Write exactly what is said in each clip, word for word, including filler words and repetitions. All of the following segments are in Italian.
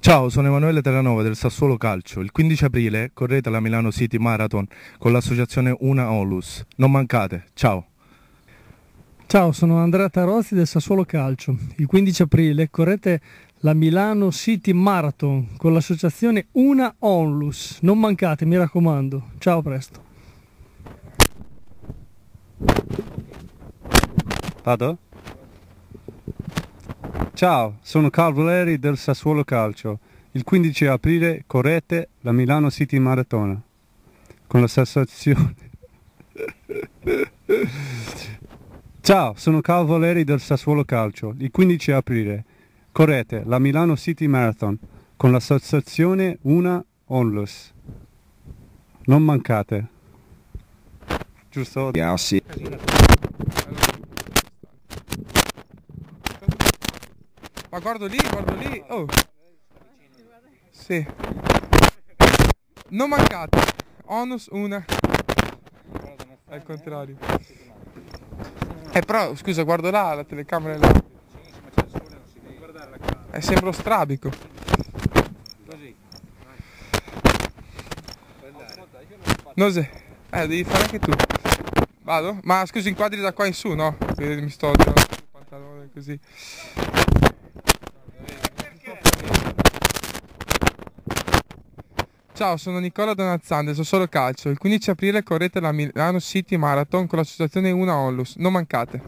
Ciao, sono Emanuele Terranova del Sassuolo Calcio. Il quindici aprile correte la Milano City Marathon con l'associazione Una Onlus. Non mancate, ciao! Ciao, sono Andrea Tarozzi del Sassuolo Calcio. Il quindici aprile correte la Milano City Marathon con l'associazione Una Onlus. Non mancate, mi raccomando. Ciao, a presto. Vado? Ciao, sono Carl Valeri del Sassuolo Calcio. Il quindici aprile correte la Milano City Marathon con l'associazione. Ciao, sono Carl Valeri del Sassuolo Calcio. Il quindici aprile correte la Milano City Marathon con l'associazione Una Onlus. Non mancate. Giusto? Yeah, sì. Ma guardo lì, guardo lì. Oh. Sì. Non mancate. Onus una. È il contrario. Eh però, scusa, guardo là, la telecamera è là. Eh, sembra strabico. Così. Non so. Eh, devi fare anche tu. Vado? Ma scusi, inquadri da qua in su, no? Perché mi sto tirando il pantalone così. Ciao, sono Nicola Donazzan del Sassuolo Calcio. Il quindici aprile correte la Milano City Marathon con l'associazione Una Onlus. Non mancate.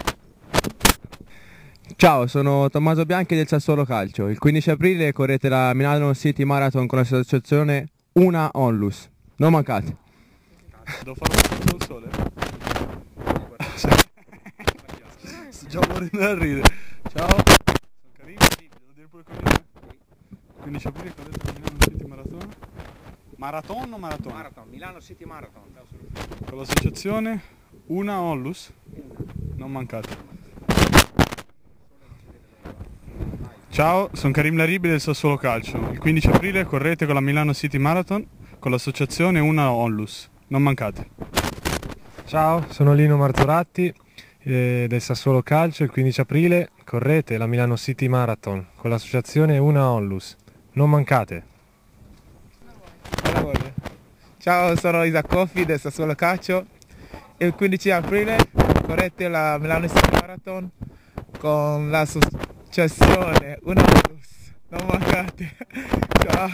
Ciao, sono Tommaso Bianchi del Sassuolo Calcio. Il quindici aprile correte la Milano City Marathon con l'associazione Una Onlus. Non mancate. Devo farlo sotto il sole? Sto già morendo da ridere. Ciao, sono Karim, devo dire pure con me. quindici aprile correte la Milano City Marathon. Marathon o Marathon? Marathon, Milano City Marathon. Con l'associazione Una Onlus. Non mancate. Ciao, sono Karim Laribi del Sassuolo Calcio. Il quindici aprile correte con la Milano City Marathon con l'associazione Una Onlus. Non mancate. Ciao, sono Lino Marzoratti eh, del Sassuolo Calcio. Il quindici aprile correte la Milano City Marathon con l'associazione Una Onlus. Non mancate. Ciao, sono Isaac Coffi del Sassuolo Calcio. Il quindici aprile correte la Milano City Marathon con l'associazione Una Onlus. Non mancate. Ciao.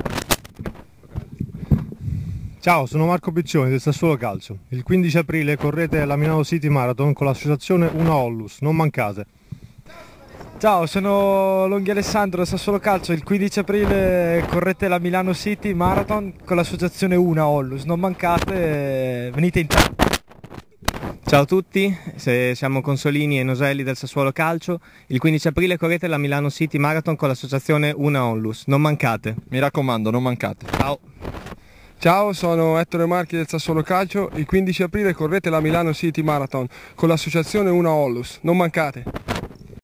Ciao, sono Marco Piccioni del Sassuolo Calcio. Il quindici aprile correte la Milano City Marathon con l'associazione Una Onlus. Non mancate. Ciao, sono Longhi Alessandro del Sassuolo Calcio. Il quindici aprile correte la Milano City Marathon con l'associazione Una Onlus. Non mancate, venite in tanti. Ciao a tutti, se siamo Consolini e Noselli del Sassuolo Calcio. Il quindici aprile correte la Milano City Marathon con l'associazione Una Onlus. Non mancate. Mi raccomando, non mancate. Ciao. Ciao, sono Ettore Marchi del Sassuolo Calcio. Il quindici aprile correte la Milano City Marathon con l'associazione Una Onlus. Non mancate.